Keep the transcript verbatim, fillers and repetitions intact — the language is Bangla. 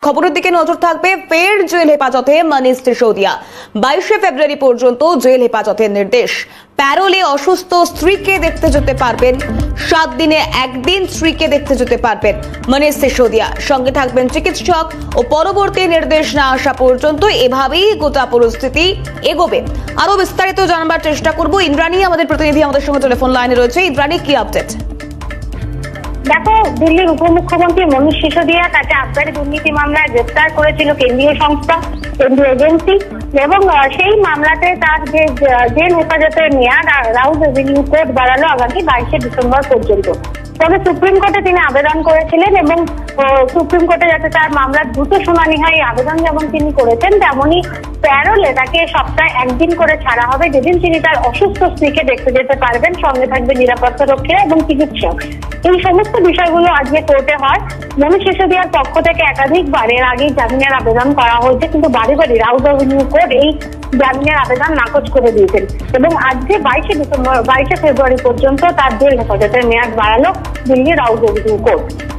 খবরের দিকে নজর থাকবে। ফের জেল হেফাজতে মনীষ সিসোদিয়া। বাইশে ফেব্রুয়ারি পর্যন্ত জেল হেফাজতের নির্দেশ। প্যারোলে অসুস্থ স্ত্রীকে দেখতে যেতে পারবেন, সাত দিনে একদিন স্ত্রীকে দেখতে যেতে পারবেন মনীষ সিসোদিয়া। সঙ্গে থাকবেন চিকিৎসক ও পরবর্তী নির্দেশ না আসা পর্যন্ত এভাবেই গোটা পরিস্থিতি এগোবে। আরো বিস্তারিত জানবার চেষ্টা করব। ইন্দ্রাণী আমাদের প্রতিনিধি আমাদের সঙ্গে টেলিফোন লাইনে রয়েছে। ইন্দ্রাণী, কি আপডেট? দেখো, দিল্লির উপমুখ্যমন্ত্রী মনীষ সিসোদিয়া তাকে আবগারি দুর্নীতি মামলায় গ্রেফতার করেছিল কেন্দ্রীয় সংস্থা, কেন্দ্রীয় এজেন্সি, এবং সেই মামলাতে তার যে জেল হেফাজতের মেয়াদ রাউজ এভিনিউ কোর্ট বাড়ালো আগামী বাইশে ডিসেম্বর পর্যন্ত। তবে সুপ্রিম কোর্টে তিনি আবেদন করেছিলেন এবং সুপ্রিম কোর্টে যাতে তার মামলার দ্রুত শুনানি হয় আবেদন যেমন তিনি করেছেন, তেমনই প্যারোলে তাকে সপ্তাহে একদিন করে ছাড়া হবে, যেদিন তিনি তার অসুস্থ স্ত্রীকে দেখতে যেতে পারবেন। সঙ্গে থাকবে নিরাপত্তা রক্ষীরা এবং চিকিৎসক। এই সমস্ত বিষয়গুলো আজকে কোর্টে হয়। মনীষ সিসোদিয়ার পক্ষ থেকে একাধিকবার এর আগে জামিনের আবেদন করা হয়েছে, কিন্তু বাড়ি বাড়ি রাউজ এভিনিউ কোর্ট এই জামিনের আবেদন নাকচ করে দিয়েছেন এবং আজকে বাইশে ডিসেম্বর বাইশে ফেব্রুয়ারি পর্যন্ত তার জেল হেফাজতের মেয়াদ বাড়ালো দিল্লি রাউজ এভিনিউ কোর্ট।